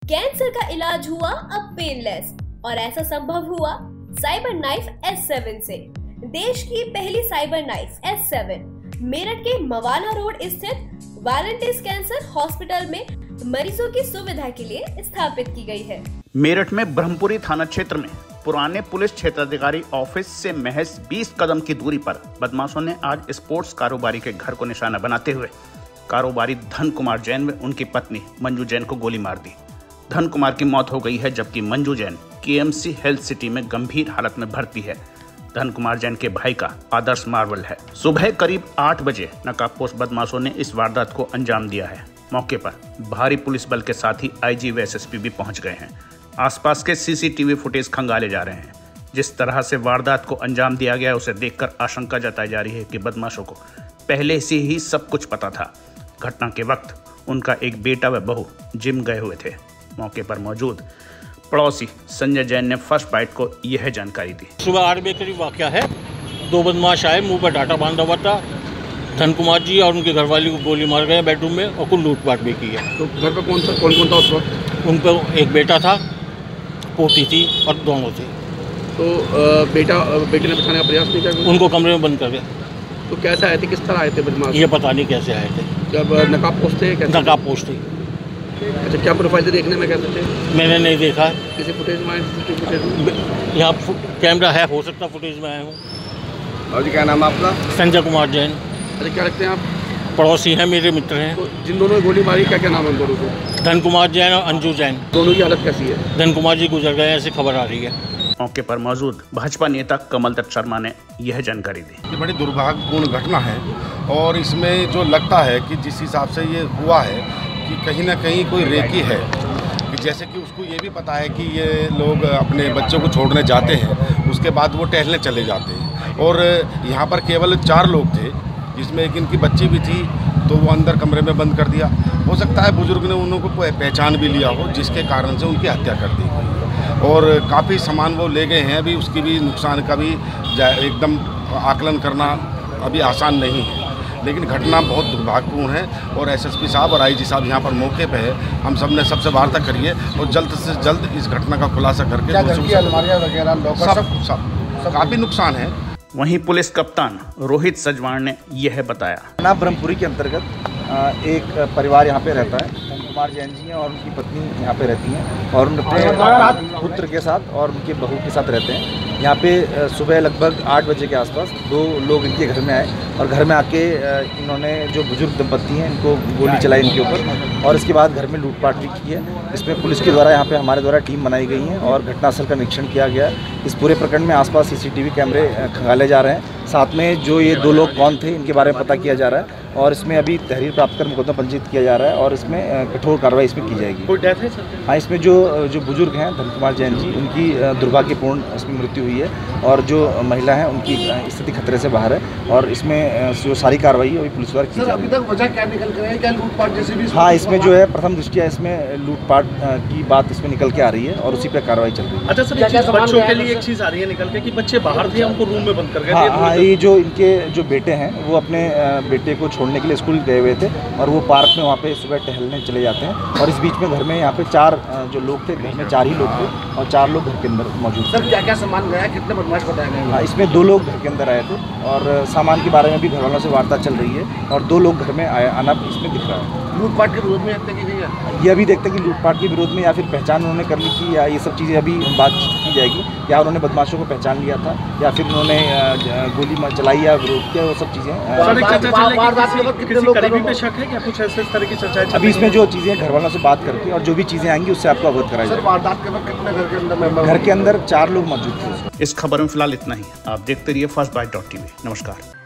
Cancer का इलाज हुआ अब पेनलेस और ऐसा संभव हुआ साइबर नाइफ S7 से। देश की पहली साइबर नाइफ S7 मेरठ के मवाना रोड स्थित वालंटिस कैंसर हॉस्पिटल में मरीजों की सुविधा के लिए स्थापित की गई है। मेरठ में ब्रह्मपुरी थाना क्षेत्र में पुराने पुलिस क्षेत्राधिकारी ऑफिस से महज 20 कदम की दूरी पर बदमाशों ने आज स्पोर्ट्स कारोबारी के घर को निशाना बनाते हुए कारोबारी धन कुमार जैन व उनकी पत्नी मंजू जैन को गोली मार दी। धन कुमार की मौत हो गई है, जबकि Manju Jain KMC health city में गंभीर हालत में भर्ती है। धन कुमार जैन के भाई का आदर्श मार्वल है। सुबह करीब 8 बजे नकाबपोश बदमाशों ने इस वारदात को अंजाम दिया है। मौके पर भारी पुलिस बल के साथ ही IG व SSP भी पहुंच गए हैं। आसपास के CCTV फुटेज खंगाले जा रहे हैं। जिस तरह से वारदात को अंजाम दिया गया उसे देखकर आशंका जताई जा रही है कि बदमाशों को पहले से ही सब कुछ पता था। घटना के वक्त उनका एक बेटा व बहू जिम गए हुए थे। मौके पर मौजूद पड़ोसी संजय जैन ने फर्स्ट बाइट को यह जानकारी दी। सुबह 8 बजे करीब वाकया है। 2 बदमाश आए, मुंह पर डाटा बांधा हुआ था। धन कुमार जी और उनके घरवाली को गोली मार गए बेडरूम में और कुछ लूटपाट भी की है। तो घर पर कौन कौन था उस वक्त? उन पर एक बेटा था, पोती थी और दोनों थे। तो बेटे ने बचाने का प्रयास नहीं किया? उनको कमरे में बंद कर गए। तो कैसे आए थे, किस तरह आए थे बदमाश? ये पता नहीं कैसे आए थे। जब नकाबपोश थे? नकाबपोश थे। अच्छा, क्या प्रोफाइल से देखने में कैसे थे? मैंने नहीं देखा। किसी फुटेज में? यहाँ कैमरा है, हो सकता फुटेज में आया हूँ। और जी क्या नाम है आपका? संजय कुमार जैन। अच्छा, क्या लगते हैं आप? पड़ोसी हैं, मेरे मित्र हैं। तो जिन दोनों ने गोली मारी, क्या नाम है उन दोनों को? धन कुमार जैन और अंजू जैन। दोनों की हालत कैसी है? धन कुमार जी गुजर गए ऐसी खबर आ रही है। मौके पर मौजूद भाजपा नेता कमल दत्त शर्मा ने यह जानकारी दी। ये बड़ी दुर्भाग्यपूर्ण घटना है और इसमें जो लगता है कि जिस हिसाब से ये हुआ है कि कहीं ना कहीं कोई रेकी है, कि जैसे कि उसको ये भी पता है कि ये लोग अपने बच्चों को छोड़ने जाते हैं, उसके बाद वो टहलने चले जाते हैं। और यहाँ पर केवल 4 लोग थे, जिसमें एक इनकी बच्ची भी थी, तो वो अंदर कमरे में बंद कर दिया। हो सकता है बुजुर्ग ने उनको पहचान भी लिया हो, जिसके कारण से उनकी हत्या कर दी गई। और काफ़ी सामान वो ले गए हैं। अभी उसकी भी नुकसान का भी एकदम आकलन करना अभी आसान नहीं है, लेकिन घटना बहुत दुर्भाग्यपूर्ण है। और SSP साहब और IG साहब यहाँ पर मौके पे है। हम सब ने सबसे वार्ता करिए और जल्द से जल्द इस घटना का खुलासा करके अलमारियाँ वगैरह सब काफ़ी नुकसान है। वहीं पुलिस कप्तान रोहित सजवाण ने यह बताया। थाना ब्रह्मपुरी के अंतर्गत एक परिवार यहाँ पे रहता है। धन कुमार जैन जी हैं और उनकी पत्नी यहाँ पे रहती हैं और अपने पुत्र के साथ और उनके बहू के साथ रहते हैं। यहाँ पे सुबह लगभग 8 बजे के आसपास 2 लोग इनके घर में आए और घर में आके इन्होंने जो बुजुर्ग दंपत्ति हैं इनको गोली चलाई इनके ऊपर और इसके बाद घर में लूटपाट भी की है। इसमें पुलिस के द्वारा यहाँ पे हमारे द्वारा टीम बनाई गई है और घटनास्थल का निरीक्षण किया गया। इस पूरे प्रकरण में आसपास CCTV कैमरे खंगाले जा रहे हैं। साथ में जो ये 2 लोग कौन थे इनके बारे में पता किया जा रहा है और इसमें अभी तहरीर प्राप्त कर मुकदमा पंजीकृत किया जा रहा है और इसमें कठोर कार्रवाई इसमें की जाएगी। कोई डेथ है सर? हाँ, इसमें जो बुजुर्ग हैं धन कुमार जैन जी, उनकी दुर्भाग्यपूर्ण इसमें मृत्यु हुई है और जो महिला है उनकी स्थिति खतरे से बाहर है और इसमें जो सारी कार्रवाई है वही पुलिस द्वारा की जाएगी। अभी तक वजह क्या निकल कर है? क्या लूटपाट जैसे भी? हाँ, इसमें जो है प्रथम दृष्टिया इसमें लूटपाट की बात इसमें निकल के आ रही है और उसी पर कार्रवाई चल रही है। अच्छा सर, बच्चों के लिए एक चीज़ आ रही है निकल के कि बच्चे बाहर थे, उनको रूम में बंद कर गए। हाँ, ये जो इनके जो बेटे हैं वो अपने बेटे को छोड़ने के लिए स्कूल गए हुए थे और वो पार्क में वहाँ पे सुबह टहलने चले जाते हैं और इस बीच में घर में यहाँ पे 4 जो लोग थे, घर में 4 ही लोग थे और 4 लोग घर के अंदर मौजूद थे। सर, क्या क्या सामान गया, कितने बदमाश बताए गए? हाँ, इसमें 2 लोग घर के अंदर आए थे और सामान के बारे में भी घर वालों से वार्ता चल रही है और 2 लोग घर में आना इसमें दिख रहा है। लूटपाट के विरोध में हत्या की गई है? ये अभी देखते हैं कि लूटपाट के विरोध में या फिर पहचान उन्होंने कर ली थी या ये सब चीज़ें अभी बातचीत की जाएगी, या उन्होंने बदमाशों को पहचान लिया था या फिर उन्होंने गोली चलाई या विरोध किया, वो सब चीज़ें। अभी इसमें जो चीज़ें घर वालों से बात करके और जो भी चीज़ें आएंगी उससे आपको अवगत कराई जाएगी। वारदात के वक्त कितने घर के अंदर 4 लोग मौजूद थे। इस खबर में फिलहाल इतना ही। आप देखते रहिए fastbite.tv। नमस्कार।